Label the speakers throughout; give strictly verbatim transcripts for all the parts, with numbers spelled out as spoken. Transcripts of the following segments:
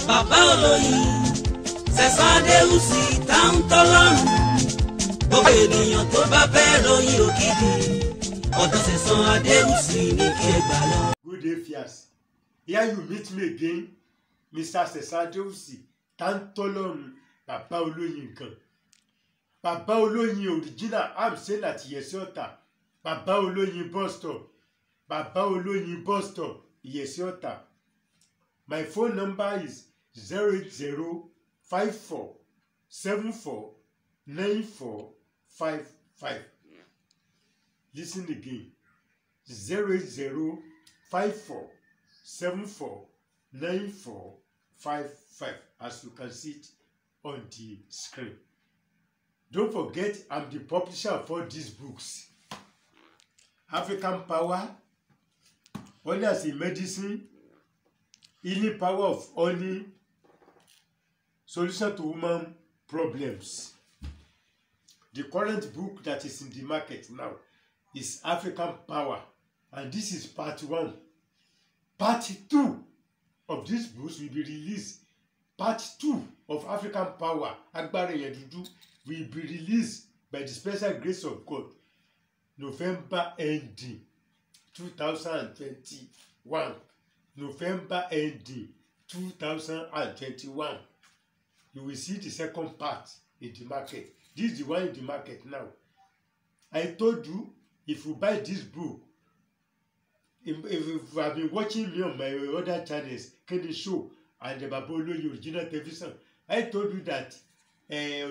Speaker 1: bàbá olóyin Sẹ̀san Adéwùsì táwọn tọ́lọ́run gbogbo ènìyàn tó bá fẹ́ ròyìn òkìkí ọ̀dọ̀ Sẹ̀san Adéwùsì ní kí ẹ gbà lọ.
Speaker 2: Good day, Fias. Here you meet me again, Mister Sẹ̀san Adéwùsì táwọn tọ́lọ́run bàbá olóyin nǹkan. Bàbá olóyin original, I'm saying that Ìyẹ̀sí Ọ̀tà. Bàbá olóyin bus stop. Bàbá olóyin bus stop, Ìyẹ̀sí Ọ̀tà. My phone number is zero eight zero five four seven four nine four five five. Listen again. zero eight zero five four seven four nine four five five. As you can see it on the screen. Don't forget, I'm the publisher of all these books. African Power, Honey as a Medicine, Healing Power of Honey, Solution to Woman Problems. The current book that is in the market now is African Power, and this is part one. Part two of this book will be released. Part two of African Power, Agbára Èèyàn Dúdú, will be released by the special grace of God November ending two thousand twenty-one. November ending two thousand twenty-one. You will see the second part in the market. This is the one in the market now. I told you, if you buy this book, if, if you have been watching me on my other channels, Kenny Show and the Baba Oloyin Original Television, I told you that uh,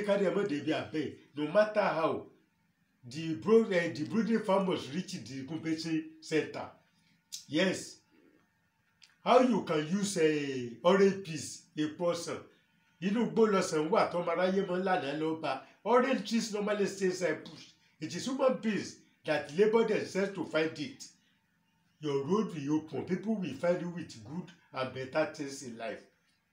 Speaker 2: no matter how the brood, uh, the brooding farmers reach the compensation center. Yes. How you can use a orange piece, a person. You know, bolosan wa tomaraye mon lana loba. Orange trees normally stays and push. It is human beings that labor themselves to find it. Your road will open. People will find you with good and better things in life.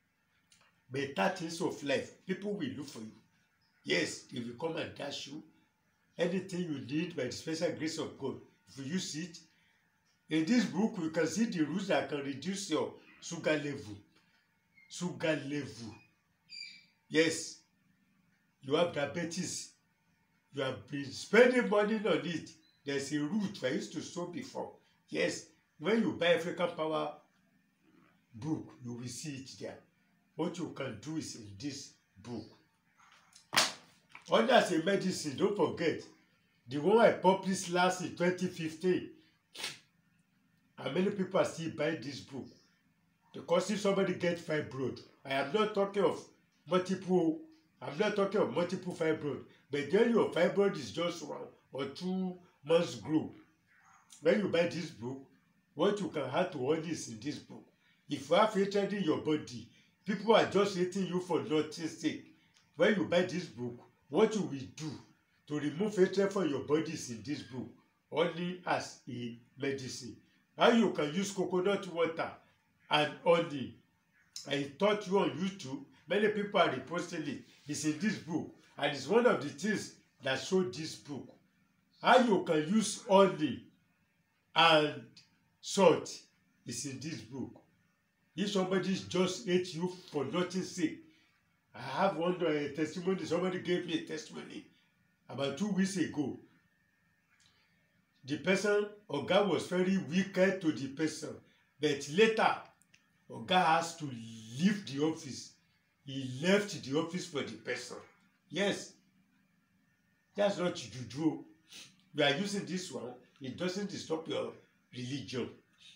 Speaker 2: Better things of life. People will look for you. Yes, they will come and dash you. Anything you need by the special grace of God. If you use it, in this book, you can see the rules that can reduce your sugar level. Sugar level. Yes, you have diabetes. You have been spending money on it. There's a route I used to show before. Yes, when you buy African Power book, you will see it there. What you can do is in this book. Honey as a Medicine, don't forget, the one I published last in twenty fifteen. And many people are still buying this book. Because if somebody gets fibroid, I am not talking of multiple, I'm not talking of multiple fibroid, but then your fibroid is just one or two months grow. When you buy this book, what you can add to all this in this book. If you have hatred in your body, people are just hating you for nothing's sake. When you buy this book, what you will do to remove hatred from your body is in this book, only as a medicine. How you can use coconut water and honey. I taught you on YouTube. Many people are reposting it. It's in this book. And it's one of the things that show this book. How you can use honey and salt is in this book. If somebody just hates you for nothing's sake. I have one uh, testimony. Somebody gave me a testimony about two weeks ago. The person, Oga was very wicked to the person. But later, Oga has to leave the office. He left the office for the person. Yes. That's not juju. We are using this one. It doesn't disturb your religion.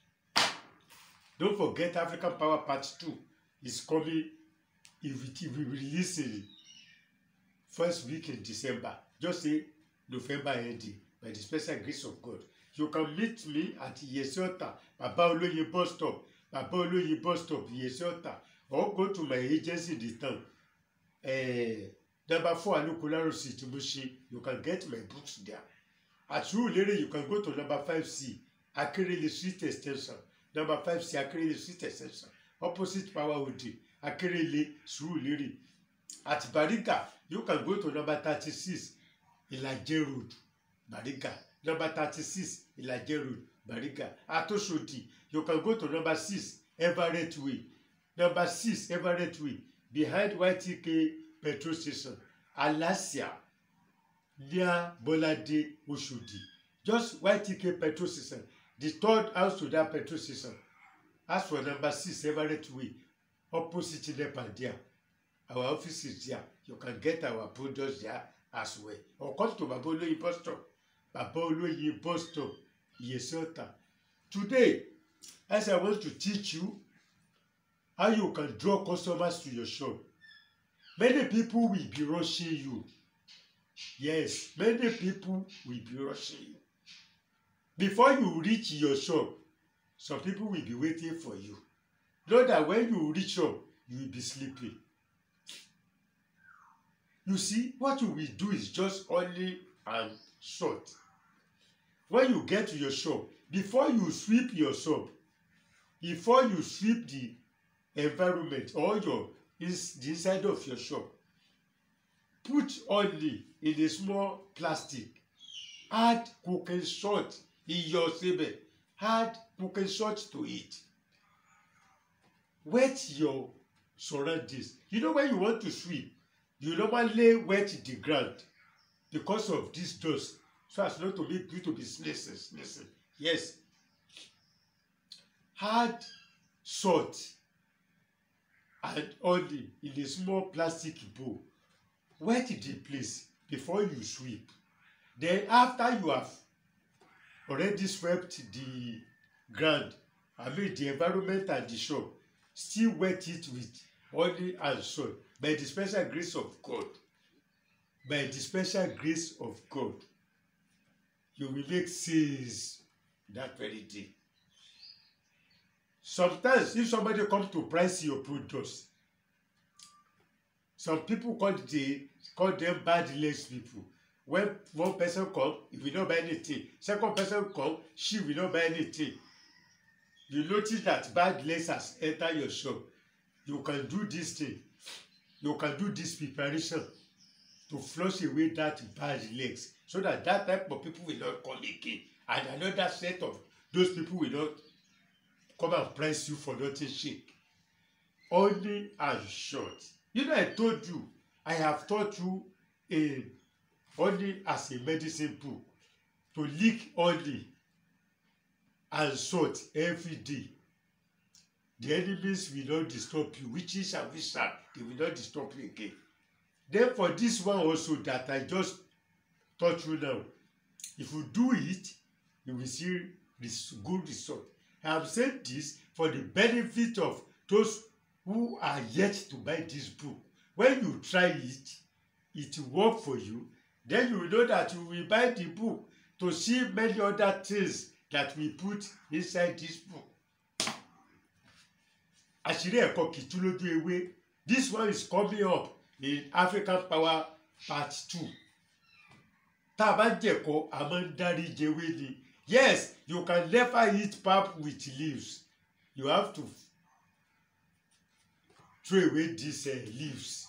Speaker 2: Don't forget African Power Part two is coming. If it will be released in first week in December. Just say November ending. By the special grace of God. You can meet me at Ìyẹ̀sí Ọ̀tà, Baba Oloyin bus stop, Baba Oloyin bus stop, Ìyẹ̀sí Ọ̀tà, or go to my agency in the town. Uh, number four, Anukularo Street, Mushi. You can get my books there. At Surulere, you can go to number five C, Akerele Street Extension. Number five C, Akerele Street Extension. Opposite Power Ode, Akerele, Surulere. At Bariga, you can go to number thirty-six, Ilaje Road. Bariga, number thirty-six, Ilaje Road, Bariga. At Oshodi, you can go to number six, Everett Way. Number six, Everett Way, behind Y T K petrol station, Alasia, near Bolade, Oshodi. Just Y T K petrol station, the third house to that petrol station. As for number six, Everett Way, opposite Nepa there. Our office is there. You can get our products there as well. Or come to Baba Oloye bus stop. Baba Oloye bus stop, Yesota. Today, as I want to teach you how you can draw customers to your shop. Many people will be rushing you. Yes, many people will be rushing you. Before you reach your shop, some people will be waiting for you. Know that when you reach up, you will be sleeping. You see, what you will do is just only and short. When you get to your shop, before you sweep your shop, before you sweep the environment or your is the inside of your shop, put only in a small plastic, add cooking salt in your sebe, add cooking salt to it. Wet your surroundings. You know when you want to sweep, you normally wet the ground because of this dust, so as not to make you to be sneezing, sneezing. Yes. Add salt and only in a small plastic bowl. Wet the place before you sweep. Then after you have already swept the ground, I mean the environment and the shop, still wet it with honey and salt. By the special grace of God, by the special grace of God, you will make sales that very day. Sometimes, if somebody comes to price your products, some people call, the, call them bad legs people. When one person comes, he will not buy anything. Second person comes, she will not buy anything. You notice that bad legs has entered your shop. You can do this thing. You can do this preparation to flush away that bad legs, so that that type of people will not come again, and another set of those people will not come and price you for nothing shake. Only and short. You know, I told you, I have taught you a only as a medicine book to lick only and salt every day. The enemies will not disturb you, witches and wizards, they will not disturb you again. Then for this one also that I just taught you now, if you do it, you will see this good result. I have said this for the benefit of those who are yet to buy this book. When you try it, it will work for you, then you will know that you will buy the book to see many other things that we put inside this book. Àṣírí ẹ̀kọ́ kìí tú lójú ewé. This one is coming up in African Power Part Two. Tá a bá jẹ̀kọ́, a máa ń dárí jẹwé ni. Yes, you can never eat pap with leaves. You have to throw away these uh, leaves.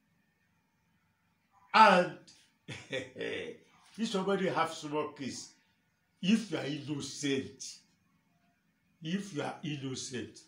Speaker 2: And if somebody have small case, if you are innocent, if you are innocent,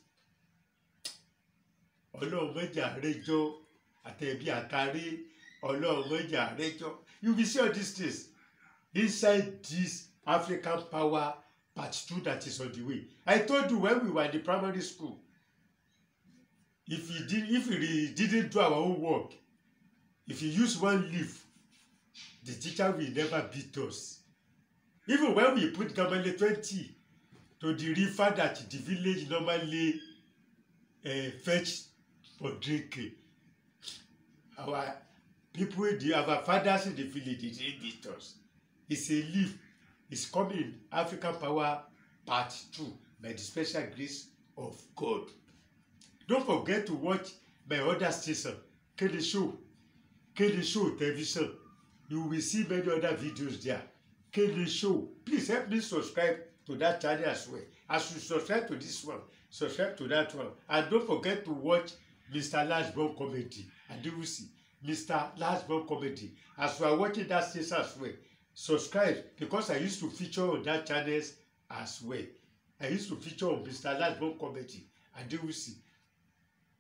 Speaker 2: Ọlọ́run mẹ́jà rẹ́jọ́ àtẹ̀bí àtàrí Ọlọ́run mẹ́jà rẹ́jọ́. You will see all these things inside this African Power Part Two that is on the way. I told you when we were in the primary school, if we did, if we didn't do our own work, if you use one leaf, the teacher will never beat us. Even when we put Gamale twenty to the river that the village normally uh, fetch for drinking, our people, the, our fathers in the village, they didn't beat us. It's a leaf. It's coming in African Power Part Two by the special grace of God. Don't forget to watch my other station, Kede Show, Kede Show Television. You will see many other videos there. Kede Show. Please help me subscribe to that channel as well. As you subscribe to this one, subscribe to that one. And don't forget to watch Mister Lashbone Comedy. And you will see Mister Lashbone Comedy. As you are watching that station as well, subscribe, because I used to feature on that channel as well. I used to feature on Mister Lashbone Comedy. And you will see.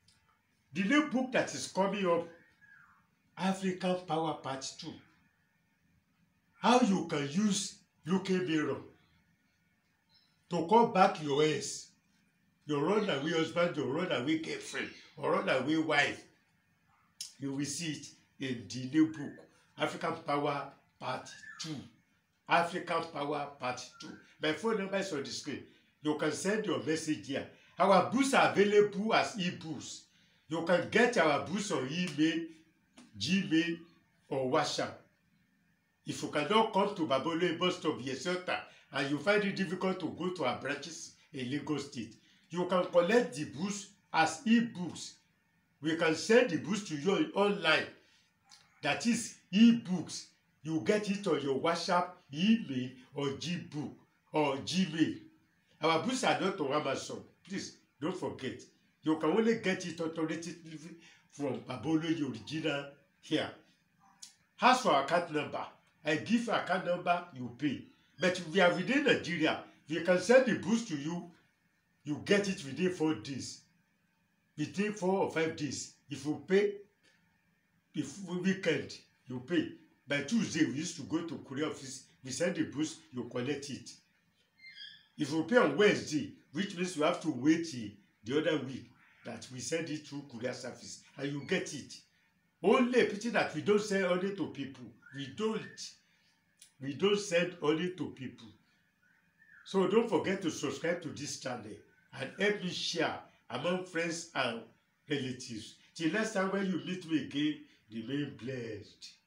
Speaker 2: The new book that is coming up, African Power Part two. How you can use looking mirror to call back your ex, your runaway husband, your runaway girlfriend, or runaway wife. You will see it in the new book, African Power Part two. African Power Part two. My phone number is on the screen. You can send your message here. Our books are available as e-books. You can get our books on email, Gmail, or WhatsApp. If you cannot come to Babolo bus stop Yesota and you find it difficult to go to our branches in Lagos State, you can collect the books as e-books. We can send the books to you online. That is e-books. You get it on your WhatsApp, email, or Gbook or Gmail. Our books are not on Amazon. Please don't forget. You can only get it authoritatively from Babolo original here. As for our account number, I give you account number, you pay. But if we are within Nigeria, we can send the books to you. You get it within four days. Within four or five days. If you pay, if weekend, you pay. By Tuesday, we used to go to courier office. We send the books, you collect it. If you pay on Wednesday, which means you have to wait the other week, that we send it through courier service, and you get it. Only a pity that we don't send only to people. We don't. We don't send only to people. So don't forget to subscribe to this channel and help me share among friends and relatives. Till next time when you meet me again, remain blessed.